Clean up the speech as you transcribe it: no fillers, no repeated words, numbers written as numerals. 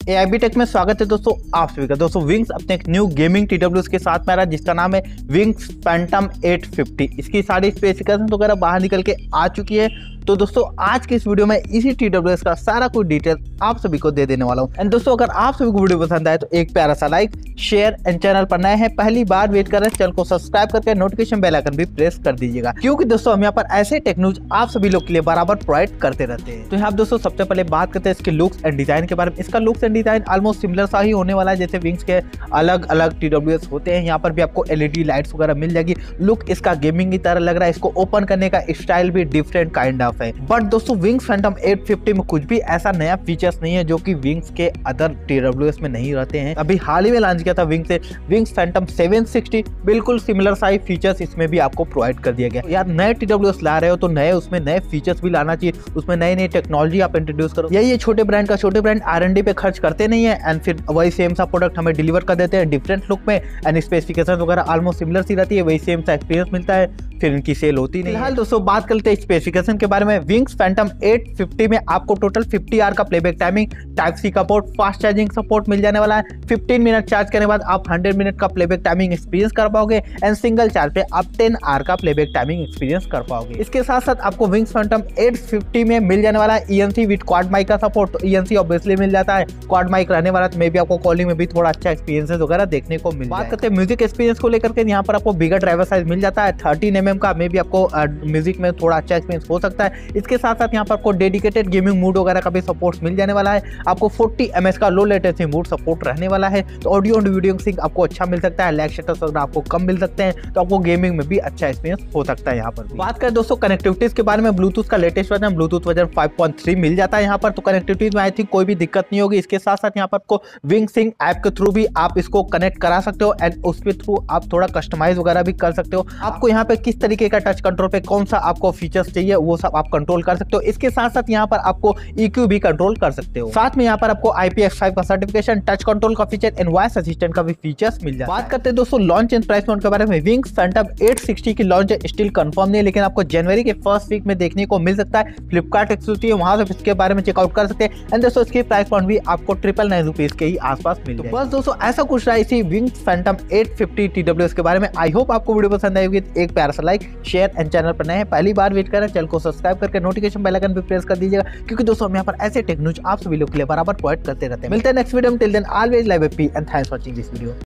AIB take में स्वागत है दोस्तों आप सभी का। दोस्तों विंग्स अपने एक न्यू गेमिंग टीडब्ल्यूएस के साथ में आ रहा है जिसका नाम है विंग्स फैंटम 850। इसकी सारी स्पेसिफिकेशन वगैरह बाहर निकल के आ चुकी है। तो दोस्तों आज के इस वीडियो में इसी टीडब्ल्यूएस का सारा कुछ डिटेल आप सभी को दे देने वाला हूं। एंड दोस्तों अगर आप सभी को वीडियो पसंद आए तो एक प्यारा सा लाइक, शेयर एंड चैनल पर नए हैं पहली बार वेट कर रहे हैं चैनल को सब्सक्राइब करके नोटिफिकेशन बेल आइकन भी प्रेस कर दीजिएगा, क्योंकि दोस्तों हम यहाँ पर ऐसे टेक न्यूज आप सभी लोग के लिए बराबर प्रोवाइड करते रहते हैं। तो यहाँ दोस्तों सबसे पहले बात करते हैं इसके लुक्स एंड डिजाइन के बारे में। इसका looks and design almost similar सा ही होने वाला है जैसे विंग्स के अलग अलग टीडब्ल्यूएस होते हैं। यहाँ पर भी आपको एलईडी लाइट्स वगैरह मिल जाएगी। लुक इसका गेमिंग की तरह लग रहा है। इसको ओपन करने का स्टाइल भी डिफरेंट काइंड ऑफ है। बट दोस्तों विंग्स फैंटम 850 में कुछ भी ऐसा नया फीचर्स नहीं है जो कि विंग्स के अदर टीडब्ल्यूएस में नहीं रहते हैं। अभी हाल ही में लॉन्च किया था विंग्स फैंटम 760, बिल्कुल सिमिलर साइज फीचर्स इसमें भी आपको प्रोवाइड कर दिया गया। यार नए टीडब्ल्यूएस ला रहे हो तो नए उसमें नए फीचर्स भी लाना चाहिए, उसमें नई नई टेक्नोलॉजी आप इंट्रोड्यूस करो। ये छोटे ब्रांड R&D पे खर्च करते नहीं है एंड फिर वही सेम सा प्रोडक्ट हमें डिलीवर कर देते हैं डिफरेंट लुक में एंड स्पेसिफिकेशन वगैरह ऑलमोस्ट सिमिलर सी रहती है, वही सेम सा एक्सपीरियंस मिलता है, फिर इनकी सेल होती नहीं। फिलहाल दोस्तों बात करते हैं स्पेसिफिकेशन के बारे में। विंग्स फैंटम 850 में आपको टोटल 50 आवर का प्लेबैक टाइमिंग, टाइप सी का पोर्ट, फास्ट चार्जिंग सपोर्ट मिल जाने वाला है। 15 मिनट चार्ज करने के बाद आप 100 मिनट का प्लेबैक टाइमिंग एक्सपीरियंस कर पाओगे एंड सिंगल चार्ज पे आप 10 आवर का प्लेबैक टाइमिंग एक्सपीरियंस कर पाओगे। इसके साथ साथ आपको विंग्स फैंटम 850 में मिल जाने वाला है ENC विद क्वाड माइक का सपोर्ट। तो ENC ऑब्वियसली मिल जाता है, क्वाड माइक रहने वाला तो मे भी आपको कॉलिंग में भी थोड़ा अच्छा एक्सपीरियंसेस वगैरह देखने को मिल। बात करते हैं म्यूजिक एक्सपीरियंस को लेकर के, यहाँ पर आपको बिगर ड्राइवर साइज मिल जाता है 13 mm का, मे भी आपको म्यूजिक में थोड़ा अच्छा एक्सपीरियंस हो सकता है। इसके साथ साथ यहाँ पर आपको डेडिकेटेड गेमिंग मूड वगैरह का भी सपोर्ट मिल जाने वाला है। आपको 40 ms का लो लेटेंसी मूड सपोर्ट रहने वाला है। तो ऑडियो एंड वीडियो सिंक आपको अच्छा मिल सकता है, लैग शटर्स वगैरह आपको कम मिल सकते हैं, तो आपको गेमिंग में भी अच्छा एक्सपीरियंस हो सकता है। यहाँ पर बात करें दोस्तों कनेक्टिविटीज के बारे में, ब्लूटूथ का लेटेस्ट वर्जन ब्लूटूथ वर्जन 5.3 मिल जाता है यहाँ पर। तो कनेक्टिविटीज में आई थिंक कोई भी दिक्कत नहीं होगी। इसके साथ साथ यहाँ पर आपको विंग सिंक ऐप के थ्रू भी आप इसको कनेक्ट करा सकते हो एंड उसके थ्रू आप थोड़ा कस्टमाइज वगैरह भी कर सकते हो। आपको यहाँ पे किस तरीके का टच कंट्रोल पे कौन सा आपको फीचर्स चाहिए वो सब आप कंट्रोल कर सकते हो। इसके साथ साथ यहाँ पर आपको EQ भी कंट्रोल कर सकते हो। साथ में यहाँ पर आपको IPX5 का सर्टिफिकेशन, टच कंट्रोल का फीचर एंड वॉइस असिस्टेंट का भी फीचर्स मिल जाता है। बात करते हैं दोस्तों लॉन्च एंड प्राइस पॉइंट के बारे में। विंग्स फैंटम 860 की लॉन्च स्टिल कंफर्म नहीं है, लेकिन आपको जनवरी के फर्स्ट वीक में देखने को मिल सकता है। फ्लिपकार्ट एक्सक्लूसिव है, वहां से इसके बारे में चेकआउट कर सकते हैं एंड दोस्तों इसकी प्राइस पॉइंट भी आपको 999 रुपीज के ही आसपास मिल जाएगा। बस दोस्तों ऐसा कुछ रहा इसी विंग्स फैंटम 850 TWS के बारे में। आई होप आपको वीडियो पसंद आई होगी। एक प्यारा सा लाइक, शेयर एंड चैनल पर नए हैं पहली बार वेट कर रहे हैं चैनल को सब्सक्राइब करके नोटिफिकेशन बेल आइकन भी प्रेस कर दीजिएगा, क्योंकि दोस्तों हम यहाँ पर ऐसे टेक न्यूज आप सभी लोग के लिए बराबर प्रोवाइड करते रहते हैं। मिलते हैं नेक्स्ट वीडियो में। Till then always live happy and thanks for watching this video.